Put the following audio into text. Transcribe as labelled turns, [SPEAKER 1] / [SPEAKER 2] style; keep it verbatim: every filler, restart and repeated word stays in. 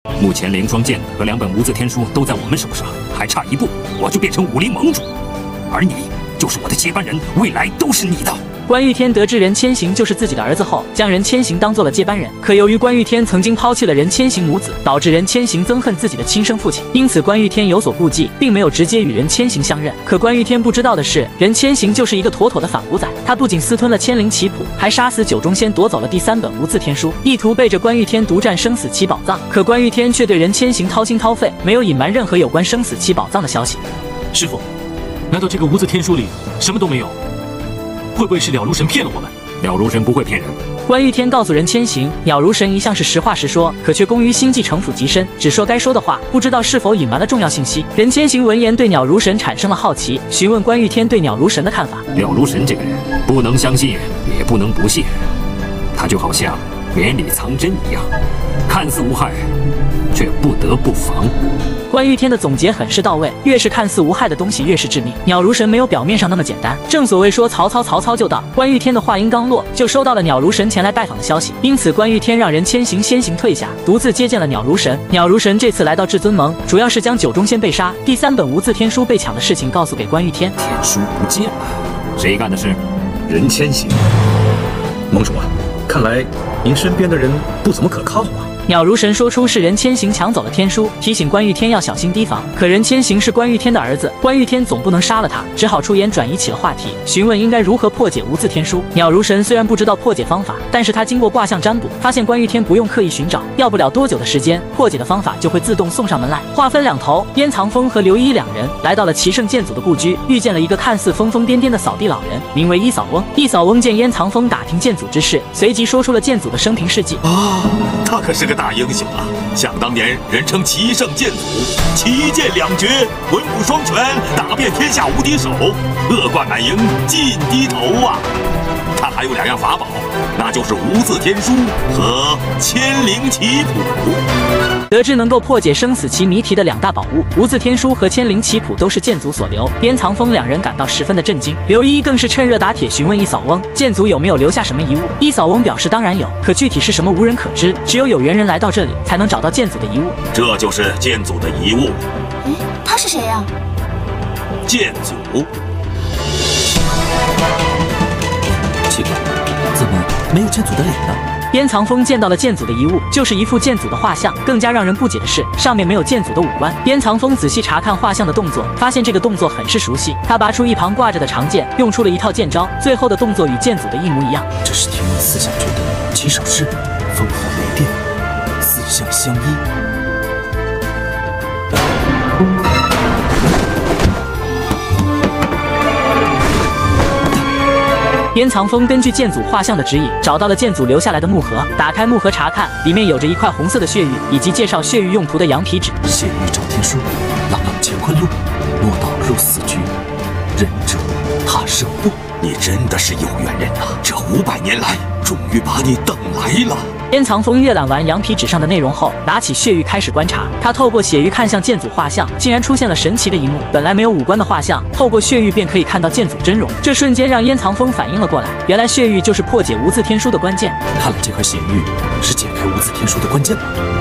[SPEAKER 1] 目前凌霜剑和两本无字天书都在我们手上，还差一步，我就变成武林盟主，而你就是我的接班人，未来都是你的。
[SPEAKER 2] 关玉天得知任千行就是自己的儿子后，将任千行当做了接班人。可由于关玉天曾经抛弃了任千行母子，导致任千行憎恨自己的亲生父亲，因此关玉天有所顾忌，并没有直接与任千行相认。可关玉天不知道的是，任千行就是一个妥妥的反骨仔。他不仅私吞了千灵奇谱，还杀死九中仙，夺走了第三本无字天书，意图背着关玉天独占生死期宝藏。可关玉天却对任千行掏心掏肺，没有隐瞒任何有关生死期宝藏的消息。
[SPEAKER 3] 师傅，难道这个无字天书里什么都没有？会不会是了如神骗了我们？
[SPEAKER 1] 了如神不会骗人。
[SPEAKER 2] 关玉天告诉任千行，鸟如神一向是实话实说，可却功于心计，城府极深，只说该说的话，不知道是否隐瞒了重要信息。任千行闻言对鸟如神产生了好奇，询问关玉天对鸟如神的看法。
[SPEAKER 1] 了如神这个人，不能相信，也不能不信。他就好像绵里藏针一样，看似无害，却不得不防。
[SPEAKER 2] 关玉天的总结很是到位，越是看似无害的东西，越是致命。鸟如神没有表面上那么简单。正所谓说曹操，曹操就到。关玉天的话音刚落，就收到了鸟如神前来拜访的消息，因此关玉天让任千行先行退下，独自接见了鸟如神。鸟如神这次来到至尊盟，主要是将九中仙被杀、第三本无字天书被抢的事情告诉给关玉天。
[SPEAKER 1] 天书不见了，谁干的事？任千行。
[SPEAKER 4] 盟主啊，看来您身边的人不怎么可靠啊。
[SPEAKER 2] 鸟如神说出是任千行抢走了天书，提醒关玉天要小心提防。可任千行是关玉天的儿子，关玉天总不能杀了他，只好出言转移起了话题，询问应该如何破解无字天书。鸟如神虽然不知道破解方法，但是他经过卦象占卜，发现关玉天不用刻意寻找，要不了多久的时间，破解的方法就会自动送上门来。话分两头，燕藏风和刘一两人来到了齐圣剑祖的故居，遇见了一个看似疯疯癫癫的扫地老人，名为一扫翁。一扫翁见燕藏风打听剑祖之事，随即说出了剑祖的生平事迹。
[SPEAKER 5] 啊，他可是个大英雄啊！想当年，人称齐圣剑祖，奇剑两绝，文武双全，打遍天下无敌手，恶贯满盈，尽低头啊！他还有两样法宝，那就是无字天书和千灵奇谱。
[SPEAKER 2] 得知能够破解生死棋谜题的两大宝物无字天书和千灵奇谱都是剑祖所留，燕藏风两人感到十分的震惊。刘一更是趁热打铁询问一扫翁，剑祖有没有留下什么遗物。一扫翁表示当然有，可具体是什么无人可知，只有有缘人来到这里才能找到剑祖的遗物。
[SPEAKER 5] 这就是剑祖的遗物。
[SPEAKER 6] 哎，他是谁呀？
[SPEAKER 5] 剑祖。
[SPEAKER 4] 奇怪，怎么没有剑祖的脸呢？
[SPEAKER 2] 燕藏风见到了剑祖的遗物，就是一幅剑祖的画像。更加让人不解的是，上面没有剑祖的五官。燕藏风仔细查看画像的动作，发现这个动作很是熟悉。他拔出一旁挂着的长剑，用出了一套剑招，最后的动作与剑祖的一模一样。
[SPEAKER 4] 这是天意四象诀的起手式，风火雷电，四象相依。
[SPEAKER 2] 燕藏风根据剑祖画像的指引，找到了剑祖留下来的木盒，打开木盒查看，里面有着一块红色的血玉，以及介绍血玉用途的羊皮纸。
[SPEAKER 4] 血玉找天书，朗朗乾坤路，莫道入死局，忍者踏胜步。
[SPEAKER 5] 你真的是有缘人啊！这五百年来，终于把你等来了。
[SPEAKER 2] 燕藏风阅览完羊皮纸上的内容后，拿起血玉开始观察。他透过血玉看向剑祖画像，竟然出现了神奇的一幕：本来没有五官的画像，透过血玉便可以看到剑祖真容。这瞬间让燕藏风反应了过来，原来血玉就是破解无字天书的关键。
[SPEAKER 4] 看来这块血玉是解开无字天书的关键吧。